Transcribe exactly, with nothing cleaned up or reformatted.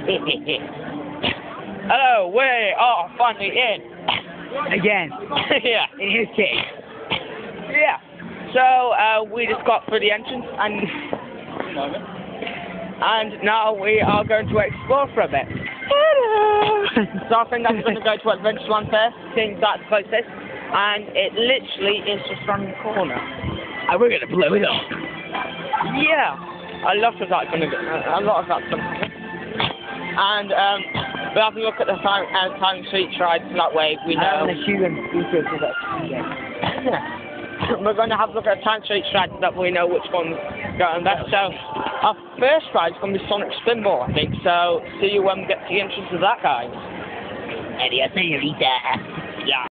Hello, we are finally in. Again. Yeah. In his case. Yeah. So, uh, we just got through the entrance and... And now we are going to explore for a bit. So I think I'm going to go to Adventureland first, since that's closest. And it literally is just around the corner. And we're going to blow it up. Yeah. A lot of that's going to go, a lot of that's going to happen. And um, we'll have a look at the time, uh, time street rides, so that way we know. I'm going to shoot them details of that. We're going to have a look at the time street rides so that we know which one's going best. So our first ride is going to be Sonic Spinball, I think. So see you when we get to the entrance of that, guys. Adios, señorita. Yeah.